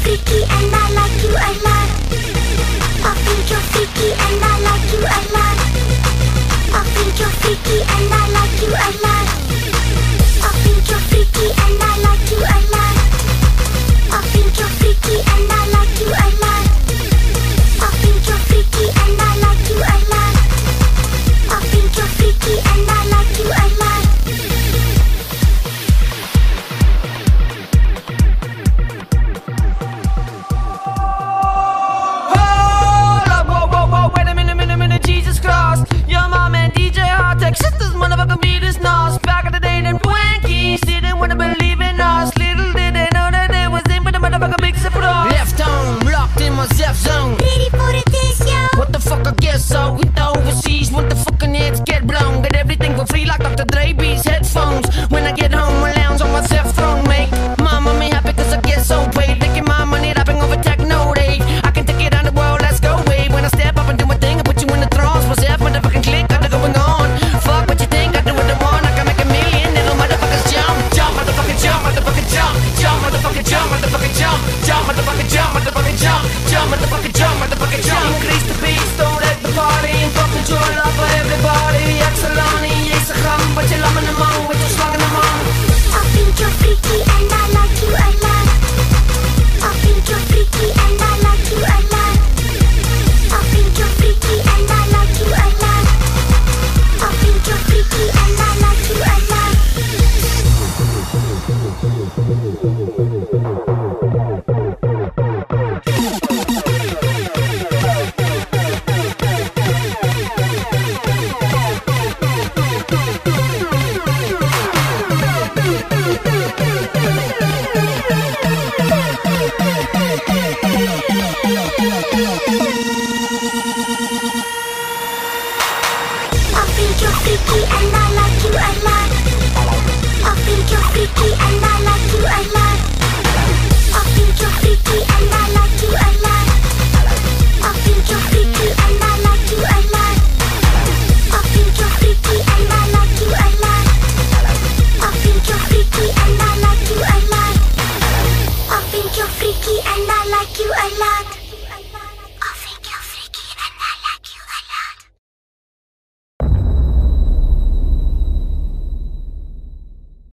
freaky and I like you a lot. I think you're freaky and I like you a lot. I think you're freaky and I like you a lot. I think you're freaky and I like you a lot. I think you're freaky and I like you a lot. I think you're freaky and I like you a lot. I think you're freaky and I like you a lot. Jesus Christ, your mom and DJ Hardtech, sisters, motherfucking beat is nos. Back in the day, them wankies didn't wanna believe in us. Little did they know that they was in for the motherfucking big surprise. Left home, locked in my zip zone. Ready for the test, yo. What the fuck, I guess so. Hit the overseas, when the fucking heads get blown. Get everything for free like Dr. Dre beats headphones. When I get home, I lounge on my cell phone, make mama me happy cause I get so paid. Making my money rapping over techno rave. I can take it on the world, let's go wave. When I step up and do my thing, I put you in the trance. Myself, motherfucking click, got it going on. Fuck what you think, I do what I want. I can make a million little motherfuckers jump. Jump, motherfucking jump, motherfucking jump. Jump, motherfucking jump, motherfucking jump. Jump, motherfucking jump, motherfucking jump. Jump, motherfucking jump, motherfucking jump. Increase the beat, don't let the party. Fucking joy love for everybody. Axelani, Instagram, but you love in the mong, with your slug in the mong. I think you're freaky